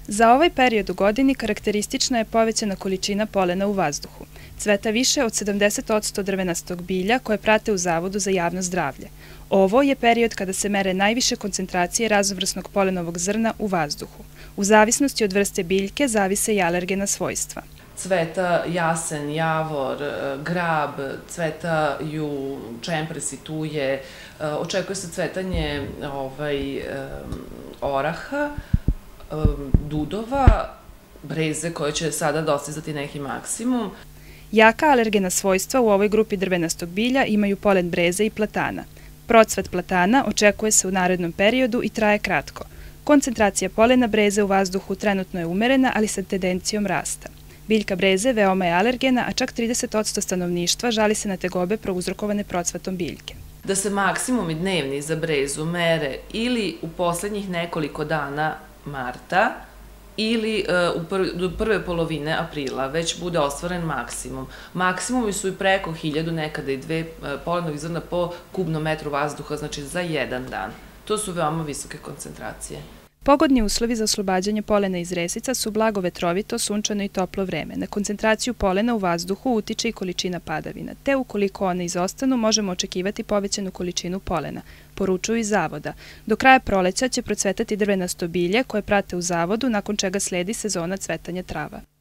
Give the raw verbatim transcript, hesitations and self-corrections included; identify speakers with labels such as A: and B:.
A: Za ovaj period u godini karakteristična je povećana količina polena u vazduhu. Cveta više od sedamdeset posto drvenastog bilja koje prate u Zavodu za javno zdravlje. Ovo je period kada se mere najviše koncentracije raznovrsnog polenovog zrna u vazduhu. U zavisnosti od vrste biljke zavise i alergena svojstva.
B: Cveta jasen, javor, grab, cvetaju čempresi, tuje, očekuje se cvetanje ovaj, oraha, dudova, breze koje će sada dostizati neki maksimum.
A: Jaka alergena svojstva u ovoj grupi drvenastog bilja imaju polen breze i platana. Procvat platana očekuje se u narednom periodu i traje kratko. Koncentracija polena breze u vazduhu trenutno je umerena, ali sa tendencijom rasta. Biljka breze veoma je alergena, a čak trideset posto stanovništva žali se na tegobe prouzrokovane procvatom biljke.
B: Da se maksimumi dnevni za brezu mere ili u poslednjih nekoliko dana marta ili do prve polovine aprila već bude ostvaren maksimum. Maksimumi su i preko hiljadu, nekada i dve polenovih zrna po kubnom metru vazduha, znači za jedan dan. To su veoma visoke koncentracije.
A: Pogodni uslovi za oslobađanje polena iz resica su blago vetrovito, sunčano i toplo vreme. Na koncentraciju polena u vazduhu utiče i količina padavina, te ukoliko one izostanu možemo očekivati povećanu količinu polena, poručuju iz Zavoda. Do kraja proleća će procvetati drvenasto bilje koje prate u Zavodu, nakon čega sledi sezona cvetanja trava.